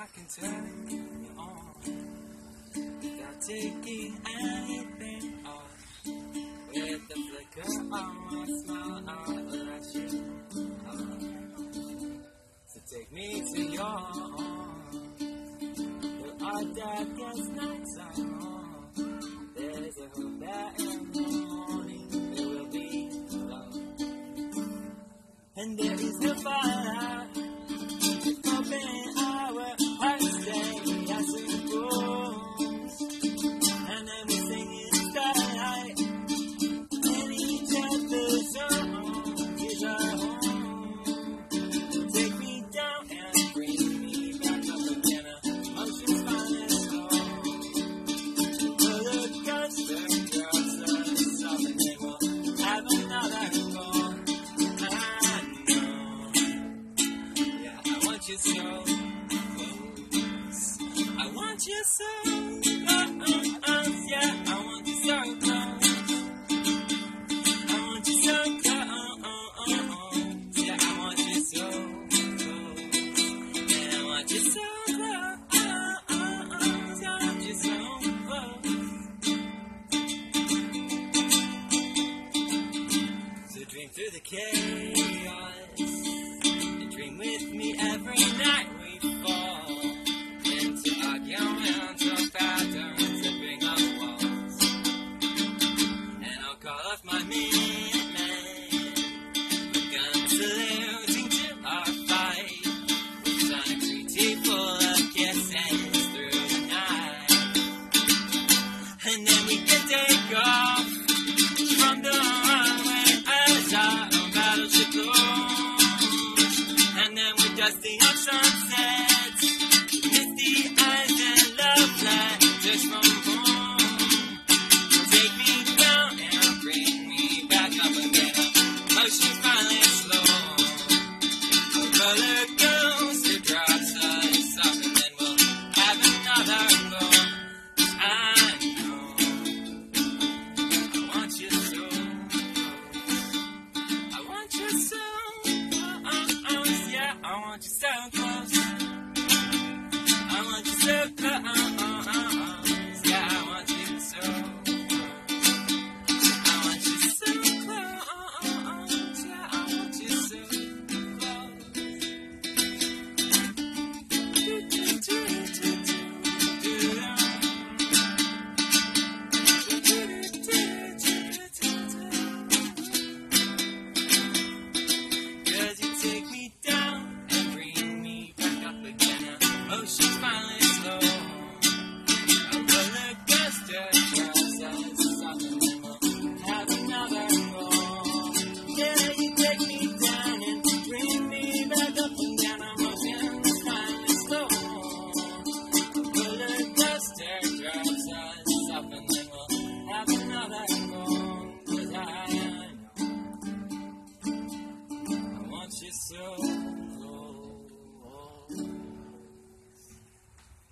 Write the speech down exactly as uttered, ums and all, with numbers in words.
I can turn you on without taking anything off. With the flicker of my smile, I'll let you on. So take me to your arms. There are darkest nights I know. There's a hope that in the morning there will be love. And there is no fire. Open our hearts, stay as it goes. And then we sing in starlight. And each other's arms is our home. Take me down and bring me back up again. Emotions finally slow. Rollercoaster across the top, and then we'll have another go. I want you so close. Yeah, I want you so close. I want you so close. Yeah, I want you so close. Yeah, I want you so close. I want you so close. So dream through the chaos. Dream with me every night we fall into argumental patterns that bring up walls. And I'll call off my minutemen. We're guns saluting to our fight. We're trying to create full of kisses through the night. And then we can take off from the runway as our own battleship goes. Dusting up sunsets, misty eyes and love letters from home. Take me down and bring me back up again. Motion finally slow. A roller coaster drops us off, and then we'll have another go. I know I want you so close. I want you so. I want you so close. I want you so close. Yeah, I want you so close. I want you so close. Yeah, I want you so Cause you take me down. She's finally